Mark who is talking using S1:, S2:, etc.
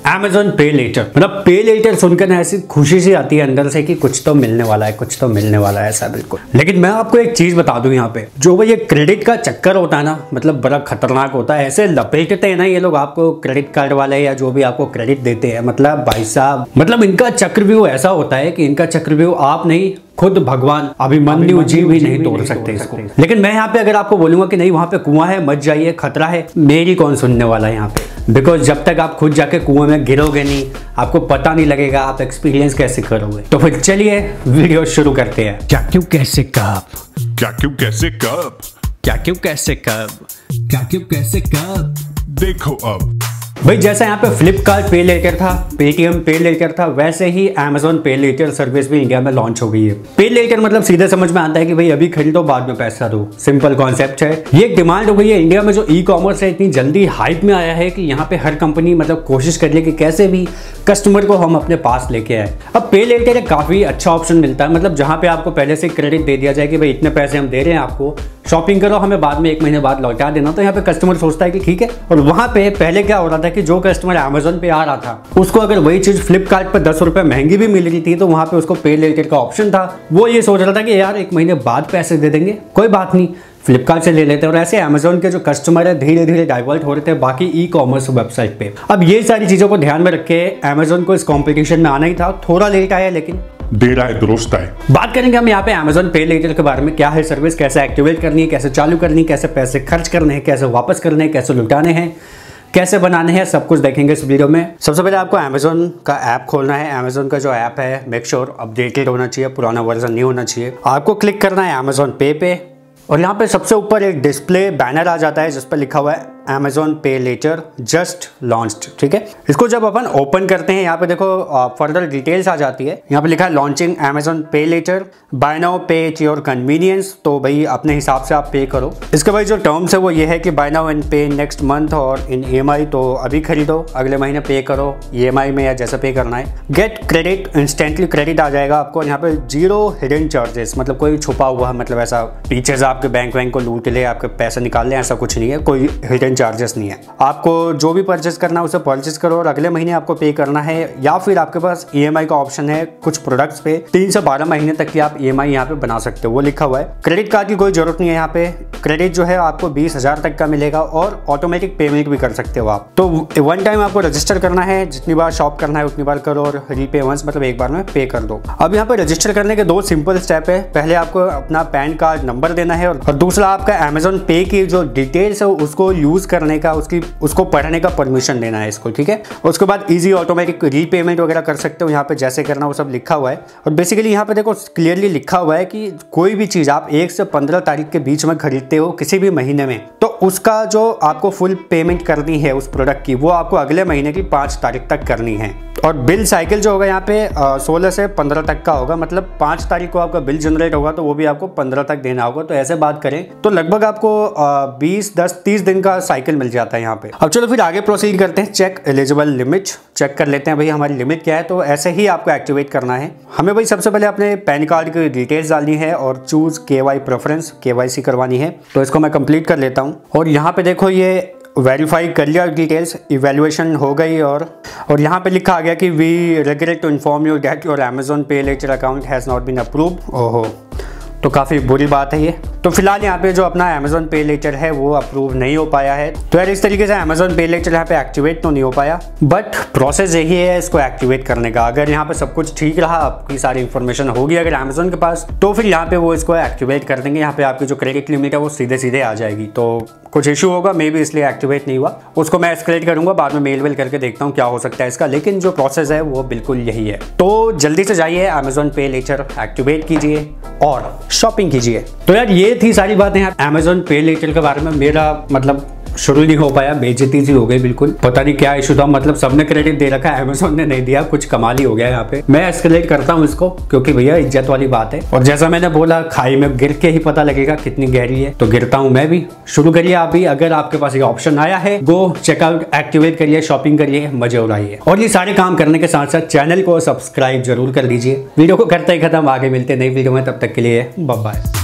S1: Amazon pay letter, मतलब पे letter सुनकर ना ऐसी खुशी सी आती है अंदर से कि कुछ तो मिलने वाला है, कुछ तो मिलने वाला है ऐसा बिल्कुल। लेकिन मैं आपको एक चीज बता दूं, यहाँ पे जो भाई ये क्रेडिट का चक्कर होता है ना, मतलब बड़ा खतरनाक होता है। ऐसे लपेटते हैं ना ये लोग आपको, क्रेडिट कार्ड वाले या जो भी आपको क्रेडिट देते हैं, मतलब भाई साहब, मतलब इनका चक्रव्यूह ऐसा होता है कि इनका चक्रव्यूह आप नहीं, खुद भगवान अभिमन्यु जी भी नहीं तोड़ सकते इसको। लेकिन मैं यहाँ पे अगर आपको बोलूंगा कि नहीं वहां पे कुआं है, मत जाइए, खतरा है, मेरी कौन सुनने वाला है यहाँ पे। बिकॉज जब तक आप खुद जाके कुएं में गिरोगे नहीं, आपको पता नहीं लगेगा, आप एक्सपीरियंस कैसे करोगे। तो फिर चलिए वीडियो शुरू करते हैं।
S2: क्या क्यों कैसे कब,
S3: क्या क्यों कैसे कब,
S2: क्या क्यों कैसे कब, क्या क्यों कैसे कब,
S3: देखो अब।
S1: भाई जैसा यहाँ पे फ्लिपकार्ट पे लेटर था, पेटीएम पे लेटर था, वैसे ही Amazon पे लेटर सर्विस भी इंडिया में लॉन्च हो गई है। पे लेटर मतलब सीधे समझ में आता है कि भाई अभी खरीदो बाद में पैसा दो, सिंपल कॉन्सेप्ट है। ये एक डिमांड हो गई है इंडिया में। जो ई कॉमर्स है इतनी जल्दी हाइप में आया है कि यहाँ पे हर कंपनी मतलब कोशिश कर रही है कि कैसे भी कस्टमर को हम अपने पास लेके आए। अब पे लेटर एक काफी अच्छा ऑप्शन मिलता है, मतलब जहाँ पे आपको पहले से क्रेडिट दे दिया जाए कि भाई इतने पैसे हम दे रहे हैं आपको, शॉपिंग करो, हमें बाद में 1 महीने बाद लौटा देना। तो यहाँ पे कस्टमर सोचता है कि ठीक है। और वहां पे पहले क्या हो रहा था कि जो कस्टमर Amazon पे आ रहा था उसको अगर वही चीज फ्लिपकार्ट पे 10 रुपए महंगी भी मिल रही थी तो वहां पे उसको पे लेटर का ऑप्शन था। वो ये सोच रहा था कि यार 1 महीने बाद पैसे दे देंगे, कोई बात नहीं, फ्लिपकार्ट से ले लेते हैं। और ऐसे Amazon के जो कस्टमर है धीरे धीरे डाइवर्ट हो रहे थे बाकी ई कॉमर्स वेबसाइट पे। अब ये सारी चीजों को ध्यान में रख के Amazon को इस कॉम्पिटिशन में आना ही था। थोड़ा लेट आया लेकिन
S3: देर आए दुरुस्त आए।
S1: बात करेंगे हम यहाँ पे Amazon पे लेटर के बारे में, क्या है सर्विस, कैसे एक्टिवेट करनी है, कैसे चालू करनी है, कैसे पैसे खर्च करने हैं, कैसे वापस करने हैं, कैसे लुटाने हैं, कैसे बनाने हैं, सब कुछ देखेंगे इस वीडियो में। सबसे पहले आपको Amazon का ऐप खोलना है। Amazon का जो ऐप है मेक श्योर अपडेटेड होना चाहिए, पुराना वर्जन नहीं होना चाहिए। आपको क्लिक करना है Amazon पे और यहाँ पे सबसे ऊपर एक डिस्प्ले बैनर आ जाता है जिस पर लिखा हुआ है Amazon pay letter just launched. ठीक है, इसको जब अपन ओपन करते हैं यहाँ पे देखो फर्दर डिटेल्स आ जाती है। यहाँ पे लिखा है launching Amazon pay later, buy now pay at your convenience. तो भाई अपने हिसाब से आप पे करो। इसके भाई जो टर्म्स है वो ये है कि buy now and pay next month और इन EMI। तो अभी खरीदो, अगले महीने पे करो EMI में या जैसा पे करना है। गेट क्रेडिट, इंस्टेंटली क्रेडिट आ जाएगा आपको। यहाँ पे 0 हिडन चार्जेस, मतलब कोई छुपा हुआ मतलब ऐसा पीछे से आपके बैंक को लूट ले, आपके पैसे निकाल ले, ऐसा कुछ नहीं है, कोई हिडन चार्जेस नहीं है। आपको जो भी परचेस करना है उसे परचेस करो और अगले महीने आपको पे करना है। या फिर आपके पास EMI का ऑप्शन है कुछ प्रोडक्ट्स पे, 3 से 12 महीने तक की आप EMI यहाँ पे बना सकते हो, वो लिखा हुआ है। क्रेडिट कार्ड की कोई जरूरत नहीं है यहाँ पे। क्रेडिट जो है आपको 20,000 तक का मिलेगा और ऑटोमेटिक पेमेंट भी कर सकते हो आप। तो 1 टाइम आपको रजिस्टर करना है, जितनी बार शॉप करना है उतनी बार करो और रीपे वंस, मतलब एक बार में पे कर दो। अब यहाँ पे रजिस्टर करने के 2 सिंपल स्टेप है। पहले आपको अपना पैन कार्ड नंबर देना है और दूसरा आपका Amazon पे की जो डिटेल्स है उसको यूज करने का, उसको पढ़ने का परमिशन देना है इसको। ठीक है, उसके बाद इजी ऑटोमेटिक रीपेमेंट वगैरह कर सकते हो। यहाँ पे जैसे करना वो सब लिखा हुआ है। और बेसिकली यहाँ पे देखो क्लियरली लिखा हुआ है कि कोई भी चीज आप 1 से 15 तारीख के बीच में खरीदते हो किसी भी महीने में, तो उसका जो आपको फुल पेमेंट करनी है उस प्रोडक्ट की, वो आपको अगले महीने की 5 तारीख तक करनी है। और बिल साइकिल जो होगा यहाँ पे 16 से 15 तक का होगा, मतलब 5 तारीख को आपका बिल जनरेट होगा तो वो भी आपको 15 तक देना होगा। तो ऐसे बात करें तो लगभग आपको 20-10-30 दिन का साइकिल मिल जाता है यहाँ पे। अब चलो फिर आगे प्रोसीड करते हैं। चेक एलिजिबल लिमिट, चेक कर लेते हैं भाई हमारी लिमिट क्या है। तो ऐसे ही आपको एक्टिवेट करना है। हमें भाई सबसे पहले अपने पैन कार्ड की डिटेल्स डालनी है और चूज KY प्रेफरेंस, KYC करवानी है। तो इसको मैं कंप्लीट कर लेता हूँ। और यहाँ पे देखो ये वेरीफाई कर लिया डिटेल्स, इवैल्यूएशन हो गई। और यहाँ पे लिखा आ गया कि we regret to inform you that your Amazon pay later account has not been approved. ओहो, तो काफ़ी बुरी बात है ये। तो फिलहाल यहाँ पे जो अपना Amazon पे लेटर है वो अप्रूव नहीं हो पाया है। तो यार इस तरीके से Amazon पे लेटर यहाँ पे एक्टिवेट तो नहीं हो पाया, बट प्रोसेस यही है इसको एक्टिवेट करने का। अगर यहाँ पे सब कुछ ठीक रहा, आपकी सारी इन्फॉर्मेशन होगी अगर Amazon के पास, तो फिर यहाँ पे वो इसको एक्टिवेट कर देंगे। यहाँ पे आपकी जो क्रेडिट लिमिट है वो सीधे सीधे आ जाएगी। तो कुछ इशू होगा मे बी, इसलिए एक्टिवेट नहीं हुआ। उसको मैं एस्केलेट करूंगा, बाद में मेल वेल करके देखता हूँ क्या हो सकता है इसका। लेकिन जो प्रोसेस है वो बिल्कुल यही है। तो जल्दी से जाइए Amazon पे लेटर एक्टिवेट कीजिए और शॉपिंग कीजिए। तो यार ये थी सारी बातें Amazon पे लेटर के बारे में। मेरा मतलब शुरू नहीं हो पाया, बेइज्जती सी हो गई बिल्कुल। पता नहीं क्या इशू था, मतलब सबने क्रेडिट दे रखा है, Amazon ने नहीं दिया, कुछ कमाल ही हो गया यहाँ पे। मैं एस्केलेट करता हूँ इसको क्योंकि भैया इज्जत वाली बात है। और जैसा मैंने बोला खाई में गिर के ही पता लगेगा कितनी गहरी है, तो गिरता हूँ मैं भी। शुरू करिए आप भी, अगर आपके पास ये ऑप्शन आया है, गो चेकआउट, एक्टिवेट करिए, शॉपिंग करिए, मजे उड़ाइए। और ये सारे काम करने के साथ साथ चैनल को सब्सक्राइब जरूर कर लीजिए। वीडियो को करते ही खत्म, आगे मिलते नई वीडियो में, तब तक के लिए बाय बाय।